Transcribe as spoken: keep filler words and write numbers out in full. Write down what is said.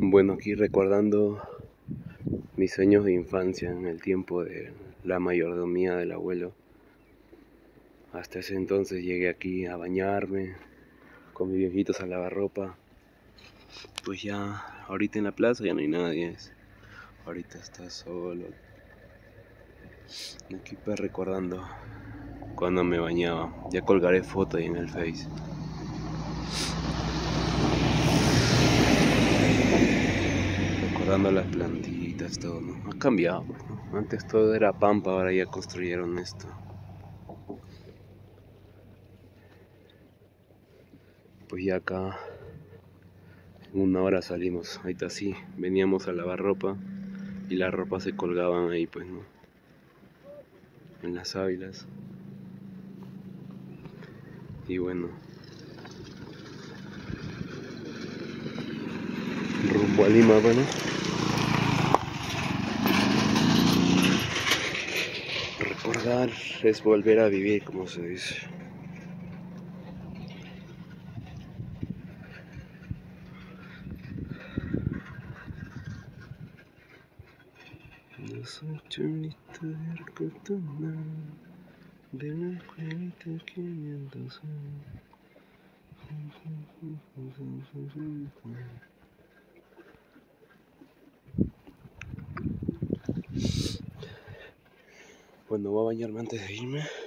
Bueno, aquí recordando mis sueños de infancia en el tiempo de la mayordomía del abuelo. Hasta ese entonces llegué aquí a bañarme con mis viejitos a lavar ropa. Pues ya, ahorita en la plaza ya no hay nadie. Ahorita está solo. Aquí pues recordando cuando me bañaba. Ya colgaré foto ahí en el Face. Recordando las plantitas, todo, ¿no? Ha cambiado, pues, ¿no? Antes todo era pampa, ahora ya construyeron esto. Pues ya acá en una hora salimos. Ahorita sí, veníamos a lavar ropa y las ropas se colgaban ahí, pues, ¿no? En las sábilas. Y bueno, rumbo a Lima, bueno. Recordar es volver a vivir, como se dice. Yo soy chulita de Arcotona, de la escuelita quinientos. Bueno, voy a bañarme antes de irme.